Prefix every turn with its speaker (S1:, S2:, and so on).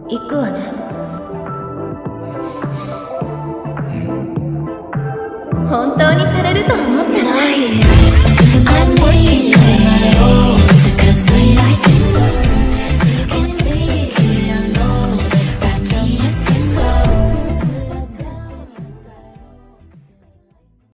S1: 行くわね。本当にされると思った。